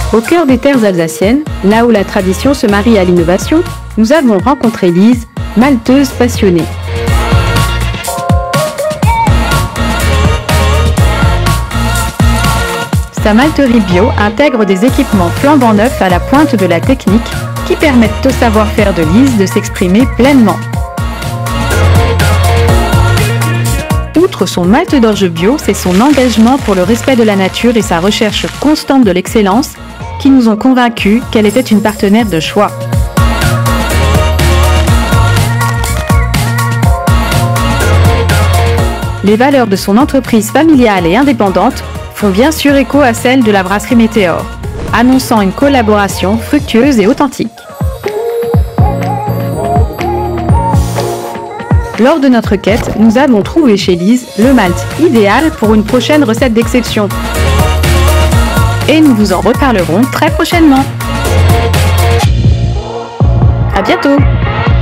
Au cœur des terres alsaciennes, là où la tradition se marie à l'innovation, nous avons rencontré Lise, malteuse passionnée. Sa malterie bio intègre des équipements flambant neufs à la pointe de la technique qui permettent au savoir-faire de Lise de s'exprimer pleinement. Outre son malt d'orge bio, c'est son engagement pour le respect de la nature et sa recherche constante de l'excellence qui nous ont convaincus qu'elle était une partenaire de choix. Les valeurs de son entreprise familiale et indépendante font bien sûr écho à celles de la brasserie Météor, annonçant une collaboration fructueuse et authentique. Lors de notre quête, nous avons trouvé chez Lise le malt idéal pour une prochaine recette d'exception. Et nous vous en reparlerons très prochainement. À bientôt!